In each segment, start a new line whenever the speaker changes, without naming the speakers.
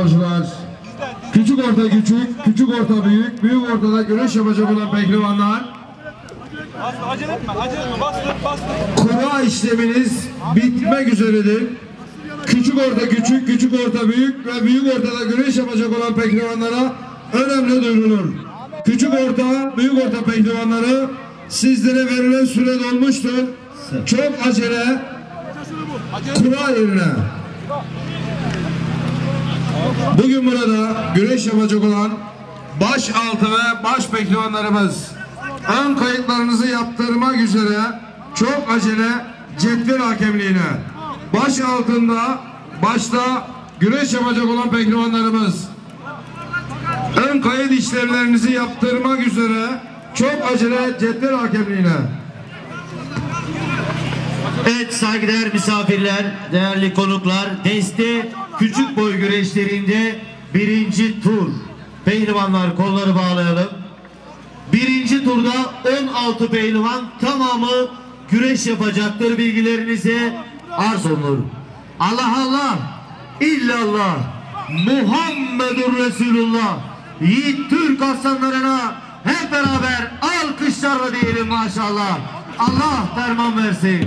avcılar. Küçük orta küçük, küçük orta büyük, büyük ortada güreş yapacak olan pehlivanlar.
Acele etme, bastır.
Kura işleminiz bitmek üzeredir. Küçük orta küçük, küçük orta büyük ve büyük ortada güreş yapacak olan pehlivanlara önemli duyurulur. Küçük orta, büyük orta pehlivanları sizlere verilen süre dolmuştur. Çok acele kura yerine. Bugün burada güreş yapacak olan baş altı ve baş pehlivanlarımız ön kayıtlarınızı yaptırmak üzere çok acele cetvel hakemliğine. Baş altında başta güreş yapacak olan pehlivanlarımız ön kayıt işlemlerinizi yaptırmak üzere çok acele cetvel hakemliğine.
Evet saygıdeğer misafirler, değerli konuklar, deste küçük boy güreşlerinde birinci tur. Pehlivanlar kolları bağlayalım. Birinci turda 16 pehlivan tamamı güreş yapacaktır, bilgilerinize arz olunur. Allah Allah, illallah, Muhammedur Resulullah. Yiğit Türk aslanlarına hep beraber alkışlarla diyelim maşallah. Allah derman versin.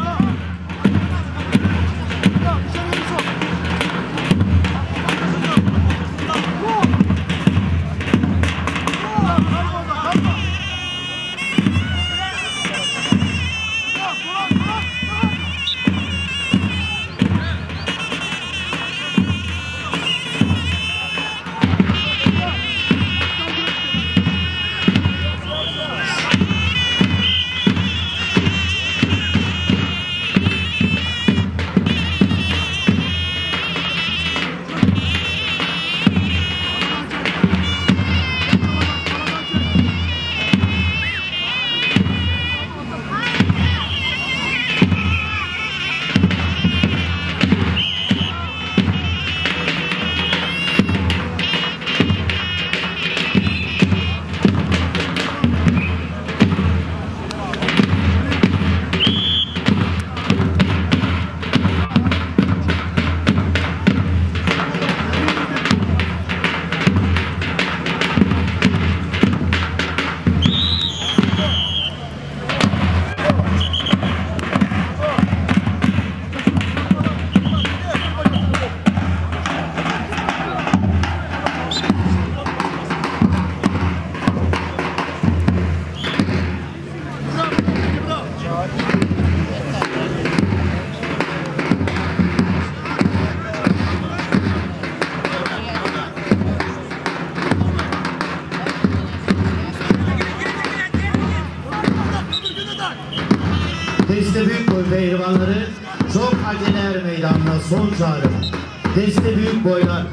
Deste büyük boy pehlivanları çok acele meydanına son çağrı. Deste büyük boylar.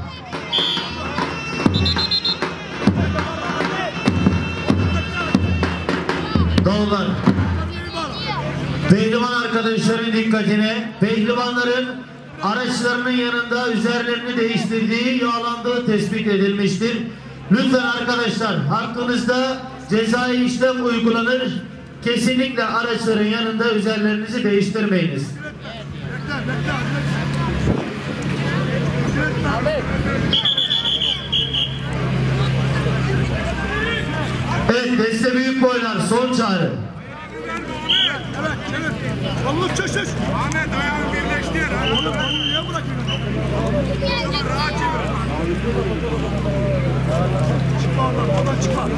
Doğular. Pehlivan arkadaşların dikkatine, pehlivanların araçlarının yanında üzerlerini değiştirdiği, yağlandığı tespit edilmiştir. Lütfen arkadaşlar, hakkınızda cezai işlem uygulanır. Kesinlikle araçların yanında üzerlerinizi değiştirmeyiniz. Evet, deste büyük boylar son çağrı.
Evet. Kolluk çöş. Ahmet ayağını birleştir. Oğlum onu niye bırakıyorsun? Rahat çevir. Çıkar lan, o da çıkar.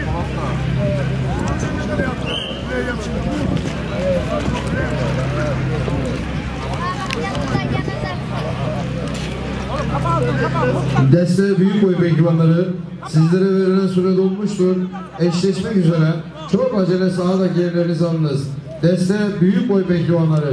Deste büyük boy pehlivanları sizlere verilen süre dolmuştur. Eşleşmek üzere çok acele sahadaki yerlerinizi alınız. Deste büyük boy pehlivanları.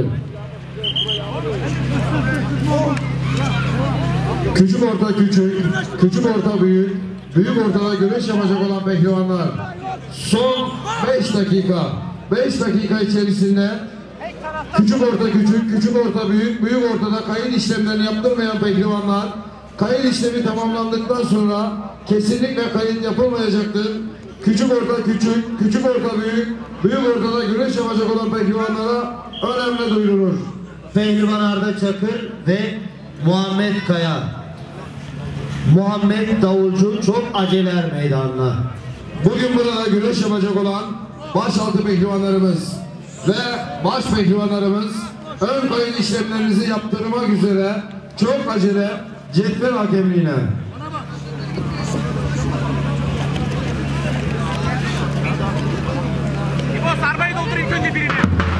Küçük orta küçük, küçük orta büyük, büyük ortada güreş yapacak olan pehlivanlar. Son 5 dakika. 5 dakika içerisinde küçük orta küçük, küçük orta büyük, büyük ortada kayıt işlemlerini yaptırmayan pehlivanlar, kayıt işlemi tamamlandıktan sonra kesinlikle kayıt yapılmayacaktır. Küçük orta küçük, küçük orta büyük, büyük ortada güreş yapacak olan pehlivanlara önemli duyurulur.
Pehlivan Arda Çakır ve Muhammed Kaya. Muhammed Davulcu Çok Aceler Meydanı'na.
Bugün burada güreş yapacak olan başaltı pehlivanlarımız ve baş pehlivanlarımız ön kayın işlemlerinizi yaptırmak üzere çok acele cetvel hakemliğine.
İbo sarmayı doldur ilk önce birini.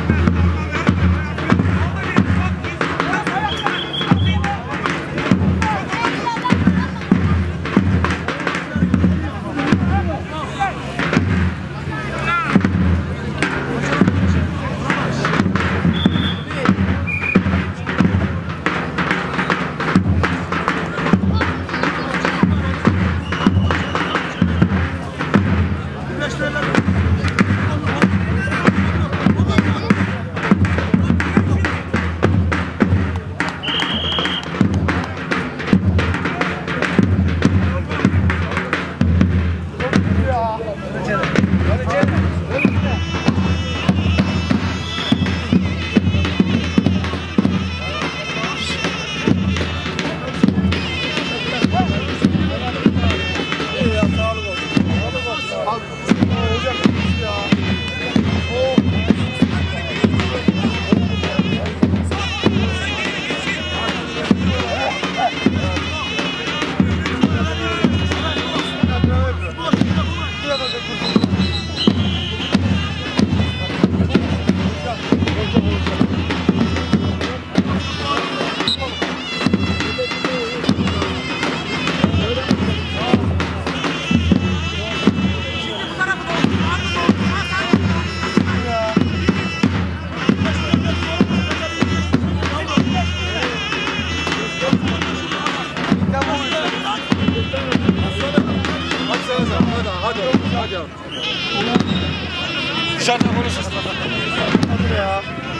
Dışarıda konuşuruz. Hadi ya.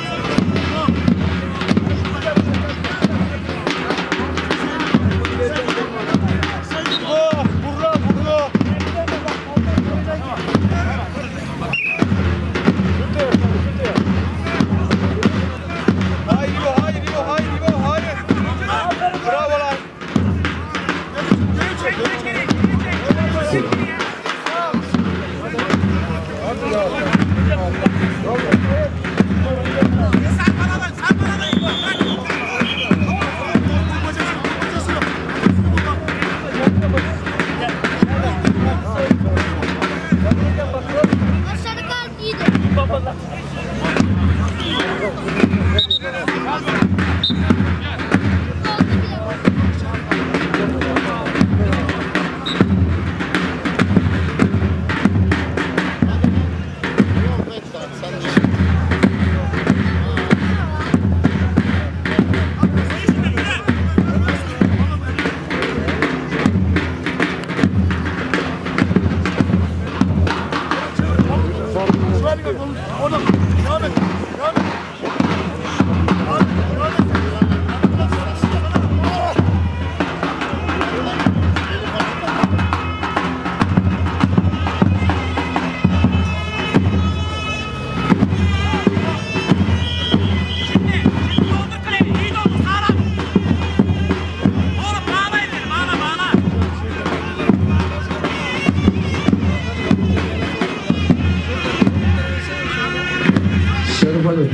Hadi.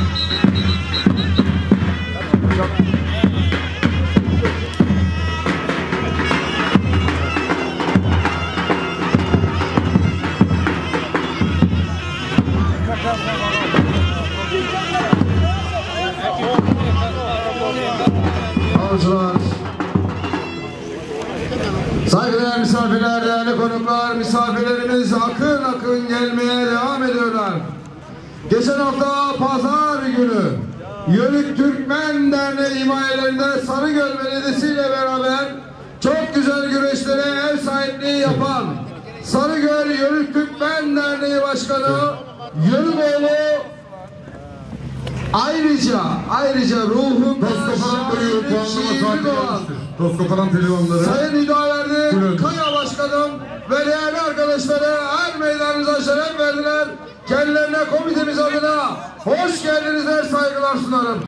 Saygıdeğer misafirler, değerli konuklar, misafirlerimiz akın akın gelmeye devam ediyorlar. Geçen hafta pazar günü Yörük Türkmen Derneği himayelerinde Sarıgöl Belediyesi ile beraber çok güzel güreşlere ev sahipliği yapan Sarıgöl Yörük Türkmen Derneği Başkanı Yörükoğlu ayrıca ruhun
Toskoparan pehlivanları
Sayın Hüdaverdi Kaya Başkanım ve değerli arkadaşları her meydanımıza şeref verdiler. Kendilerine komitemiz adına hoş geldinizler, saygılar sunarım.